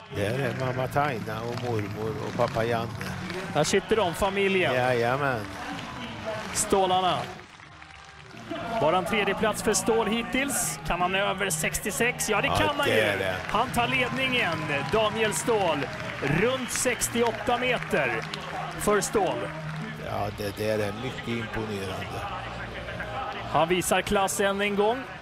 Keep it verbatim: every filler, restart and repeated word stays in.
Det är mamma Taina och mormor och pappa Janne. Där sitter de, familjen. Jajamän. Stålarna. Bara en tredje plats för Ståhl hittills. Kan han över sextiosex? Ja, det Ja, kan han det ju. är det. Han tar ledningen. Daniel Ståhl. Runt sextioåtta meter för Ståhl. Ja, det där är mycket imponerande. Han visar klassen en gång.